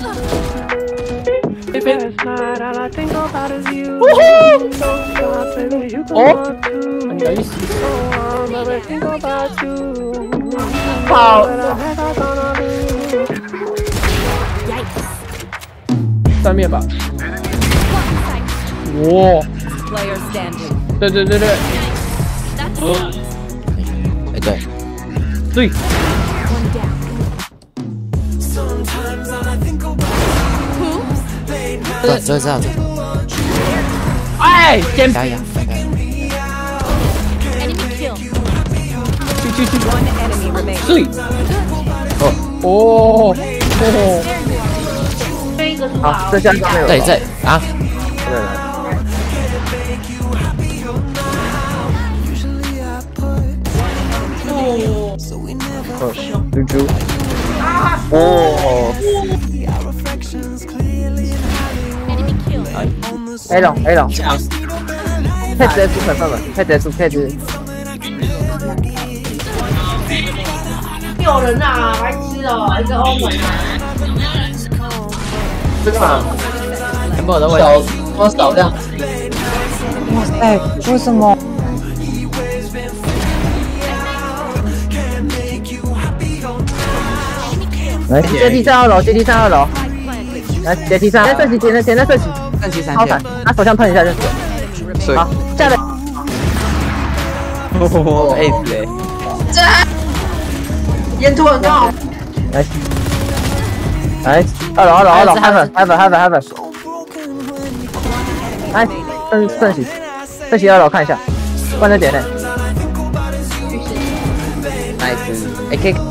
很有意思。 好。 上面吧。哇！对对对对。 哎对。 对。 对，就是这样子。 哎，先打呀！ 去！对。哦。 好，这下面有。 对这啊。 猪猪。哦。A 龙 A 龙，配直接出粉粉粉，配直接出配直接。 有人啊，白痴哦，一个欧文啊。 这干嘛？ 全部都会少量。哇塞，为什么？来，阶梯上2楼，阶梯上2楼。来，阶梯上，先射击，简单射击。 正击3 超闪，拿手枪喷一下就死。好，下来。 哦，ace 嘞！ 烟突很高。 来，2楼，heaven。来，圣喜2楼看一下，关在点内。 nice，AK